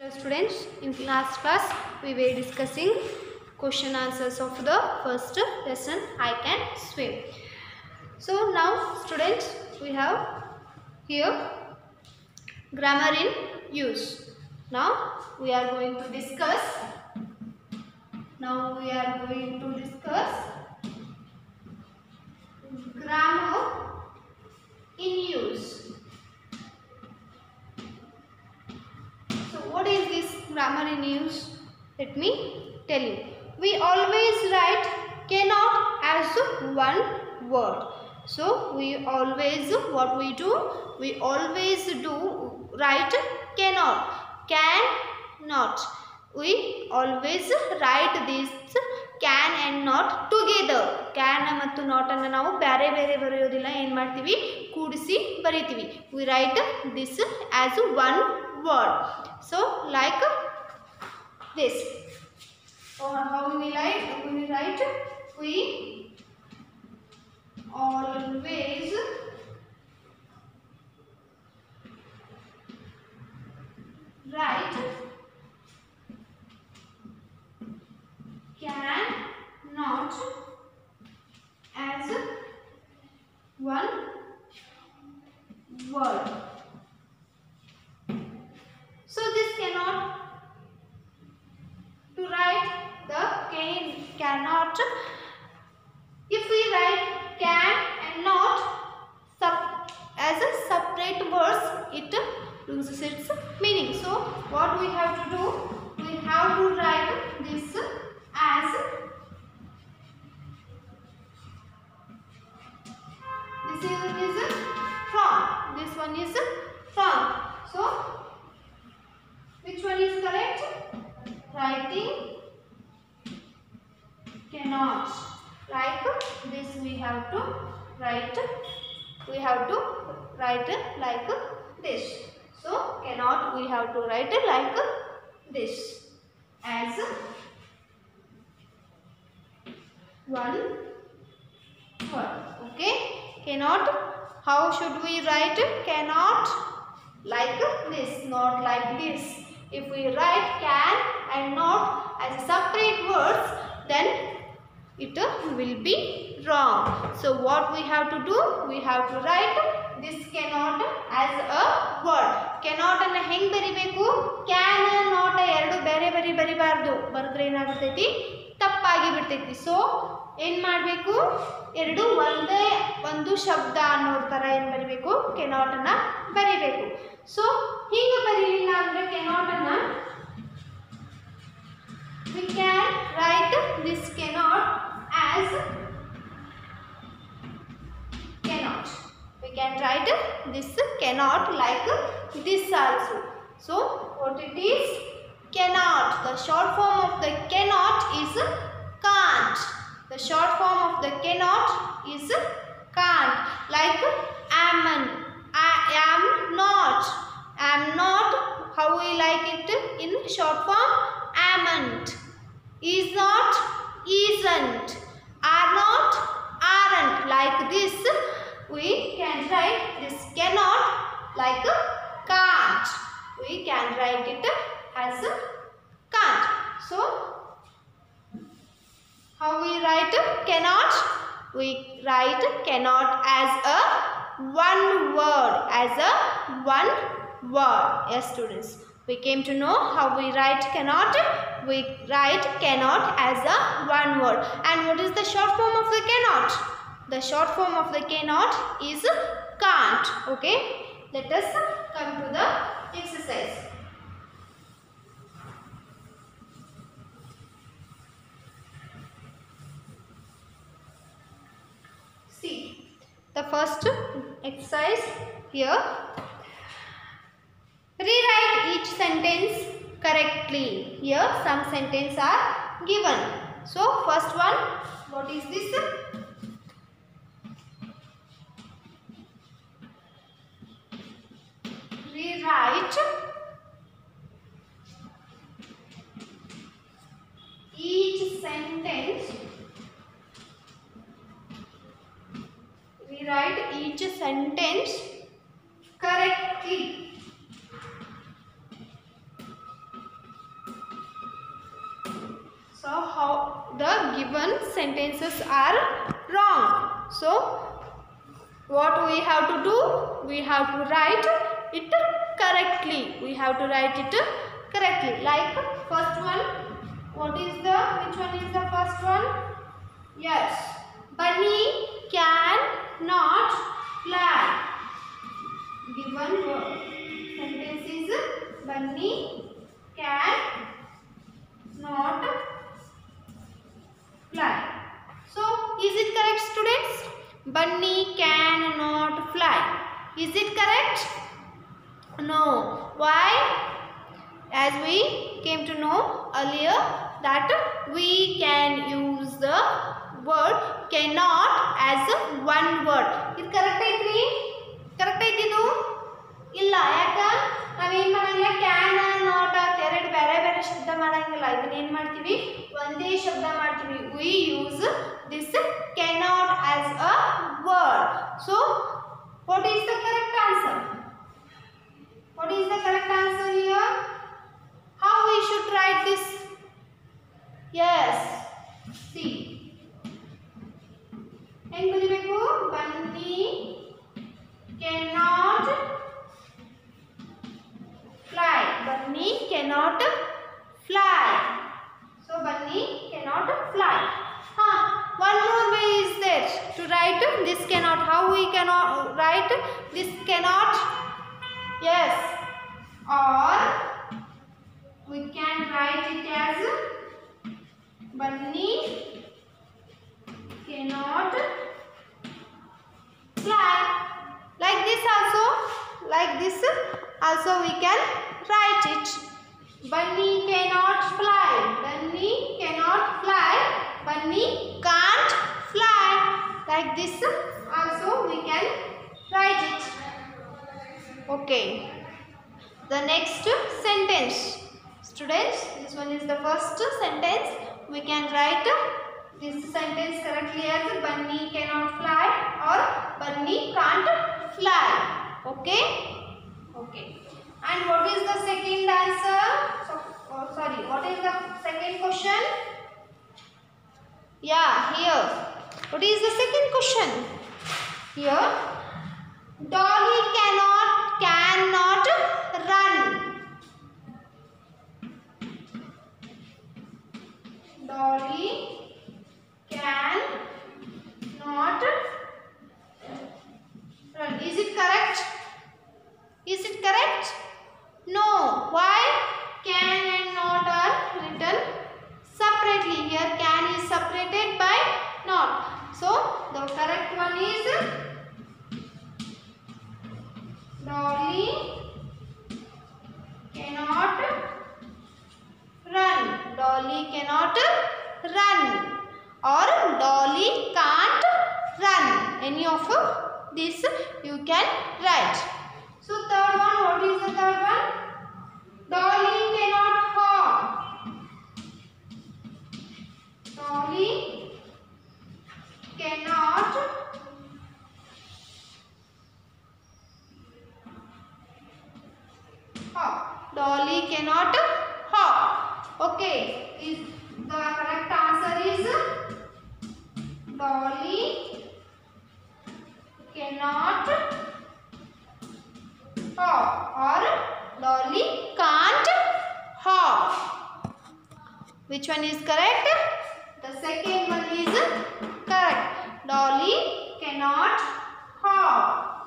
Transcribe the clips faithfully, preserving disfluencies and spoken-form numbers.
Students, in last class we were discussing question answers of the first lesson I Can Swim. So now students, we have here grammar in use. Now we are going to discuss now we are going to discuss grammar in use. So what is this grammar in use? Let me tell you. We always write cannot as one word. So we always, what we do? We always do write cannot, cannot. We always write this can and not together. Can ಮತ್ತು not ಅನ್ನು ನಾವು ಬೇರೆ ಬೇರೆ ಬರೆಯೋದಿಲ್ಲ, ಏನು ಮಾಡ್ತೀವಿ, ಕೂಡಿಸಿ ಬರೀತೀವಿ. We write this as one word. So like this. So how we write? We write we always write can not as one word. So this cannot, to write the can, cannot, if we write can and not sub, as a separate words, it loses its meaning. So what we have to do, we have to write this as, this is, is from, this one is from. So which one is correct? Writing cannot. Like this we have to write, we have to write like this. So cannot we have to write like this as one word. Okay, cannot, how should we write cannot? Like this, not like this. If we write can and not as separate words, then it will be wrong. So what we have to do? We have to write this cannot as a word. Cannot ಅನ್ನು ಹೆಂಗ್ ಬರಿಬೇಕು? Can not ಎರಡು ಬೇರೆ ಬೇರೆ ಬರಿಬಾರ್ದು. ಬರೆದ್ರೆ ಏನಾಗ್ತೈತಿ? ತಪ್ಪಾಗಿ ಬಿಡ್ತೈತಿ. So ಏನು ಮಾಡಬೇಕು? ಎರಡು ಒಂದೇ ಒಂದು ಶಬ್ದ ಅನ್ನೋ ತರ ಏನು ಬರಿಬೇಕು? cannot ಅನ್ನು ಬರಿಬೇಕು. ಸೊ ಹೀಗೆ ಬರೀಲಿಲ್ಲ ಅಂದ್ರೆ cannot ಅನ್ನು we can write this cannot as cannot. We can write this cannot like this also. So what it is? Cannot. The short form of the cannot is can't. The short form of the cannot is can't. Like am, I am not. Am not. How we like it in short form? Amn't. Is not. Isn't. Are not. Aren't. Like this we can write this cannot like can't. We can write it as can't. So how we write cannot? We write cannot as a one word, as a one word. Yes students, we came to know how we write cannot. We write cannot as a one word. And what is the short form of the cannot? The short form of the cannot is can't. Okay, let us come to the exercise. See the first exercise here. Rewrite each sentence correctly. Here some sentences are given. So first one, what is this? Rewrite each sentence. Rewrite each sentence correctly. So how the given sentences are wrong. So what we have to do? We have to write it correctly. We have to write it correctly. Like first one. What is the? Which one is the first one? Yes. Bunny can not fly. Given word. Sentence is Bunny can not fly. So is it correct, students? Bunny cannot fly. Is it correct? No. Why? As we came to know earlier that we can use the word cannot as a one word. Is correct ಐತ್ರಿ? Correct ಐತಿದು? ಇಲ್ಲ. ಯಾಕ? ನಾವೇನ್ ಮಾಡಂಗಿಲ್ಲ can not ಅಂತ ಎರಡು ಬೇರೆ ಬೇರೆ ಶಬ್ದ ಮಾಡಂಗಿಲ್ಲ. ಇದನ್ನ ಏನ್ ಮಾಡ್ತೀವಿ? ಒಂದೇ ಶಬ್ದ ಮಾಡ್ತೀವಿ. We use this cannot as a word. So what is the correct answer? What is the correct answer here? How we should write this? Yes. See. ಹೆಂಗ್ ಬರಿಬೇಕು? Bunny cannot fly. Bunny cannot fly. So Bunny cannot fly. Huh. One more way is there to write this cannot. How we cannot write this cannot? Yes. Or we can write it as Bunny cannot fly. Like this also. Like this also we can write it. Bunny cannot fly. Bunny cannot fly. Bunny can't fly. Like this also we can write it. Okay. The next sentence. Students, this one is the first sentence. We can write this sentence correctly as Bunny cannot fly or Bunny can't fly. Okay? Okay. And what is the second answer? So, oh, sorry, what is the second question? Yeah, here. What is the second question? Here. Dolly cannot, cannot run. Dolly can not run. Is it correct? Is it correct? No. Why? Can and not are written separately. Here can is separated by not. So the correct one is Dolly cannot run. Dolly cannot run or Dolly can't run. Any of this you can write. So third one, what is the third one? Dolly cannot hop. Dolly cannot hop. Dolly cannot hop. Okay. Is the correct answer is Dolly cannot hop or Dolly can't hop. Which one is correct? The second one is correct. Dolly cannot hop.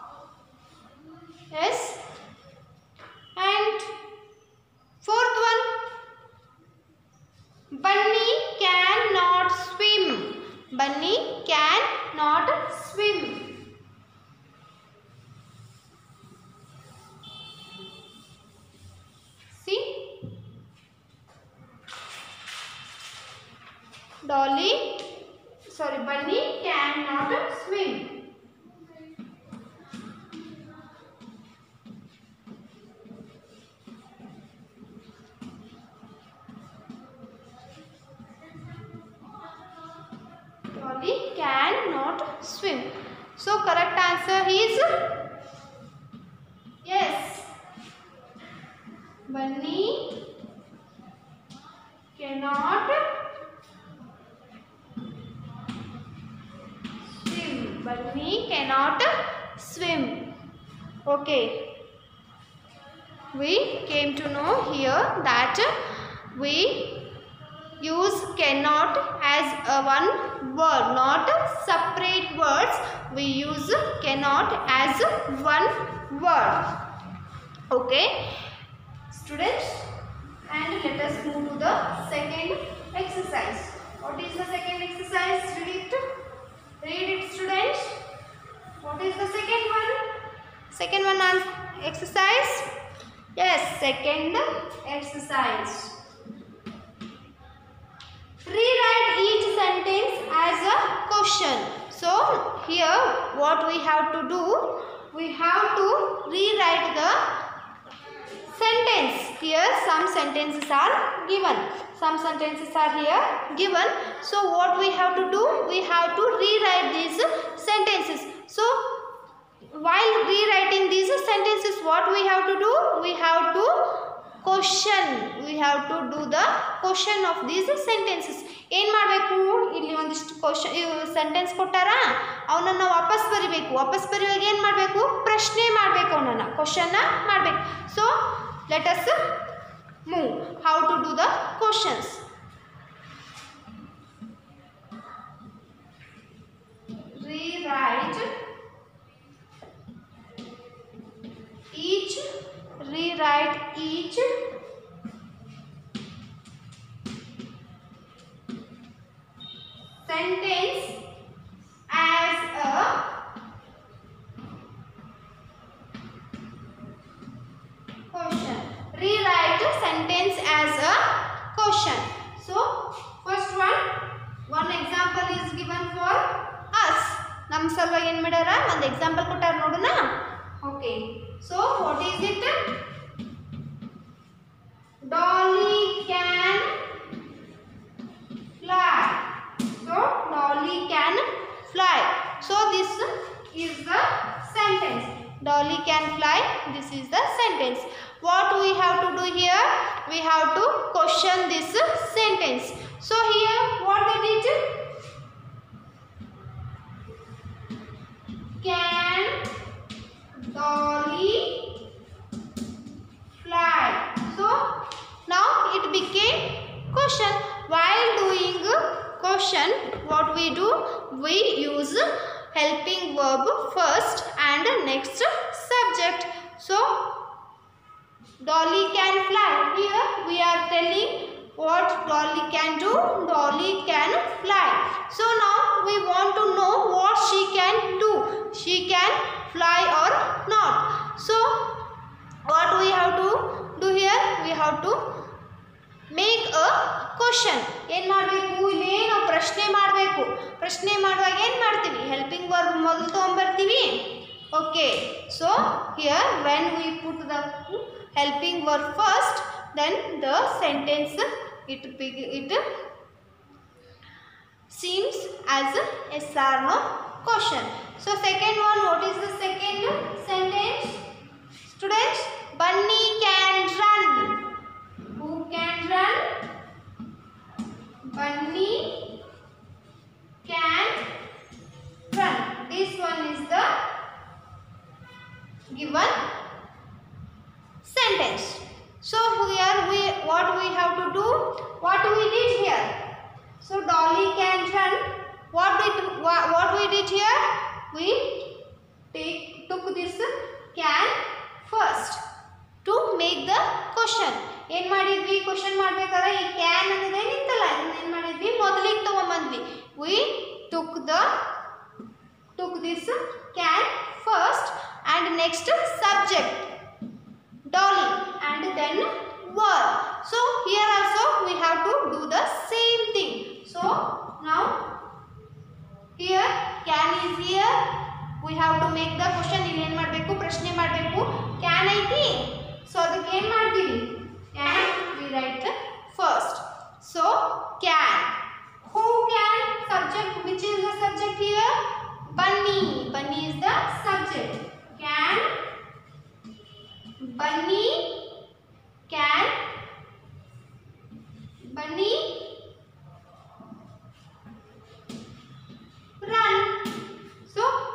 Yes. And fourth one. Bunny cannot swim. Bunny cannot swim. See? Dolly, sorry, Bunny cannot swim. Dolly cannot swim. So correct answer is yes. Bunny cannot Bunny cannot swim. Okay. We came to know here that we use cannot as a one word, not separate words. We use cannot as one word. Okay, students, and let us move to the second exercise. What is the second exercise? Read it. Read it, students. What is the second one? Second one on exercise. Yes, second exercise. Rewrite each sentence as a question. So here what we have to do, we have to rewrite the sentence. Here some sentences are given. Some sentences are here given. So what we have to do, we have to rewrite these sentences. So while rewriting these sentences, what we have to do, we have to question. We have to do the question of these sentences. ಏನು ಮಾಡಬೇಕು, ಇಲ್ಲಿ ಒಂದಿಷ್ಟು question sentence ಕೊಟ್ಟಾರ, ಅವನನ್ನು ವಾಪಸ್ ಬರಿಬೇಕು. ವಾಪಸ್ ಬರೆಯುವಾಗ ಏನು ಮಾಡಬೇಕು, ಪ್ರಶ್ನೆ ಮಾಡಬೇಕು, ಅವನನ್ನು ಕ್ವಶನ್ನ ಮಾಡಬೇಕು. So let us move how to do the ಕ್ವಶನ್ಸ್. Rewrite each rewrite each sentence as a question. Rewrite sentence as a question. So first one, one example is given for us. ನಮ್ಮ ಸಲುವಾಗಿ ಏನು ಮಾಡ್ಯಾರ, ಒಂದು ಎಕ್ಸಾಂಪಲ್ ಕೊಟ್ಟಾರ ನೋಡೋಣ. Okay, so what is it? Dolly can fly. So Dolly can fly. So this is the sentence. Dolly can fly. This is the sentence. What we have to do here? We have to question this sentence. So here what did it? Can Dolly fly? So now it became question. While doing question, what we do, we use helping verb first and next subject. So Dolly can fly. Here we are telling what Dolly can do. Dolly can fly. So now we want to know what she can do. She can fly or not. So what we have to do here, we have to make a question. ಏನು ಮಾಡಬೇಕು, ಇಲ್ಲಿ ನಾವು ಪ್ರಶ್ನೆ ಮಾಡಬೇಕು. ಪ್ರಶ್ನೆ ಮಾಡುವಾಗ ಏನು ಮಾಡ್ತೀವಿ, ಹೆಲ್ಪಿಂಗ್ ವರ್ಬ್ ಮೊದಲು ತೊಗೊಂಬರ್ತೀವಿ. Okay, so here when we put the helping verb first, then the sentence it it seems as a yes or no question. So second one, what is the second sentence? Students, Bunny can run. Who can run? Bunny can run. This one is the given sentence. So here we what we have to do, what we did here. So Dolly can run. What did what, what we did here? We take took this can first to make the question. ಏನು ಮಾಡಿದ್ವಿ, question ಮಾಡಬೇಕಾದ್ರೆ ಈ can ಅನ್ನೋದೇ ನಿಂತಲ್ಲ, ಇದನ್ನ ಏನು ಮಾಡಿದ್ವಿ, ಮೊದಲಿಗೆ ತಗೊಂಬಂದ್ವಿ. We took the took this can first and next subject Dolly and then verb. So here also we have to do the same thing. So now here can is here, we have to make the question. ಇಲ್ಲಿ ಏನು ಮಾಡಬೇಕು, ಪ್ರಶ್ನೆ ಮಾಡಬೇಕು. can ಐತಿ, so ಅದಕ್ಕೆ ಏನು ಮಾಡ್ತೀವಿ, can we write first. So can, who can, subject, which is the subject here, Bunny. Bunny is the subject. Can Bunny can Bunny run. So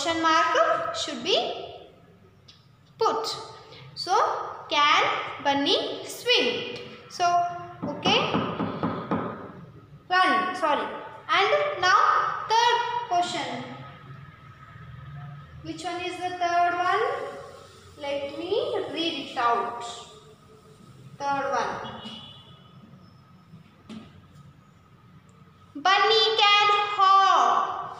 question mark should be put. So can bunny swim? So okay, run, sorry. And now third question. Which one is the third one? Let me read it out. Third one. Bunny can hop.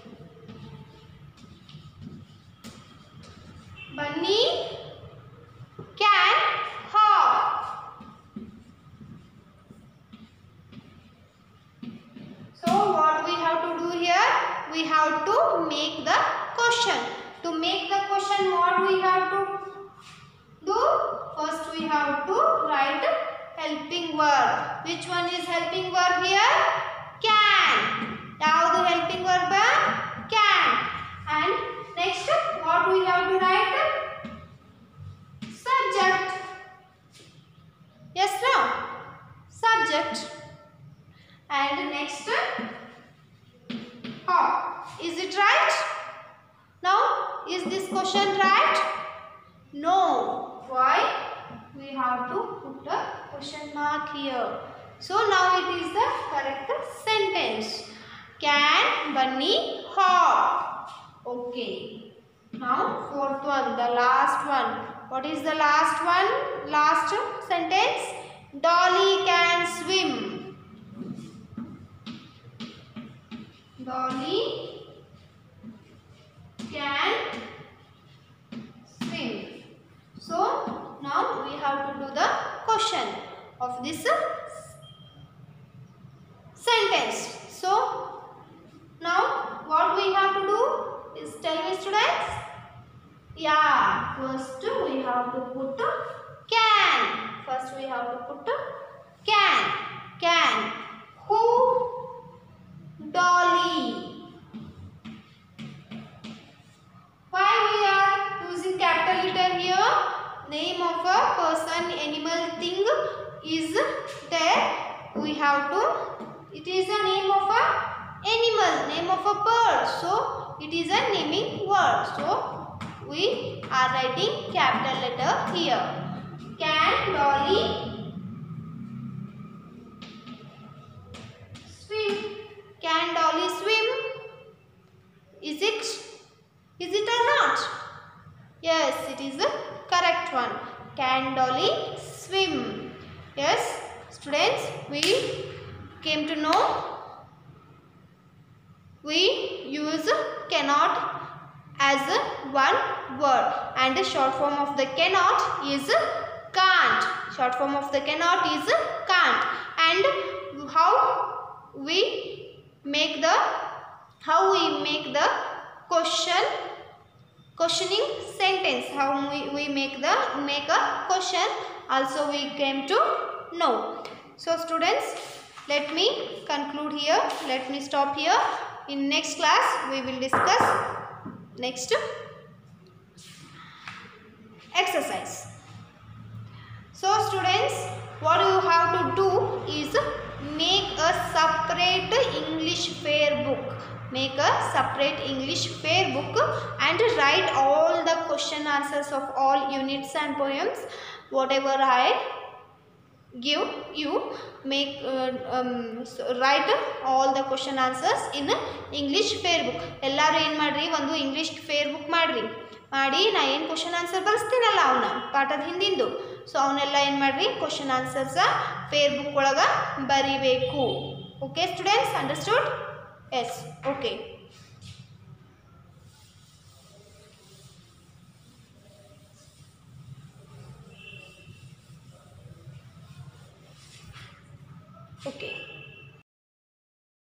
Bunny can hop. So what we have to do here? We have to make the question. To make the question, what we have to do? First we have to write helping verb. Which one is helping verb here? Can. Now the helping verb can. And next what we have to write? Subject. Yes, no? Subject. And next hop. Is it right? Now is this question right? No. Why? We have to put a question mark here. So now it is the correct sentence. Can bunny hop? Okay. Now fourth one, the last one. What is the last one? Last sentence. Dolly can swim. Dolly can swim. So now we have to do the question of this sentence. So now what we have to do is, tell me students. Yeah, first we have to put can. First we have to put can. Can. Who? Dolly. Why we are using capital letter here? Name of a person, animal, thing is there. We have to, it is a name of a animal, name of a bird. So it is a naming word. So we are writing capital letter here. Can Dolly swim? Can Dolly swim? Is it? Is it or not? Yes, it is the correct one. Can Dolly swim? Yes, students, we came to know we use cannot as one word, and the short form of the cannot is can't. Short form of the cannot is can't. And how we make the how we make the question questioning sentence, how we, we make the make a question also we came to know. So students, let me conclude here. Let me stop here. In next class we will discuss next exercise. So students, what you have to do is make a separate English fair book. Make a separate English fair book and write all the question answers of all units and poems. Whatever I give you, make uh, um, so write all the question answers in English fair book. Ellaru ಏನು ಮಾಡ್ರಿ ಒಂದು English fair book ಮಾಡ್ರಿ. ಮಾಡಿ ನಾ ಏನು question answer ಬರೆಸ್ತೀನಲ್ಲ ಅವನ್ನ ಪಾಠದ ಹಿಂದಿಂದು, so ಅವನ್ನೆಲ್ಲ ಏನು ಮಾಡ್ರಿ ಕ್ವಶನ್ ಆನ್ಸರ್ಸ್ ಫೇರ್ ಬುಕ್ ಒಳಗೆ ಬರಿಬೇಕು. Okay students, understood? Yes, okay. Okay.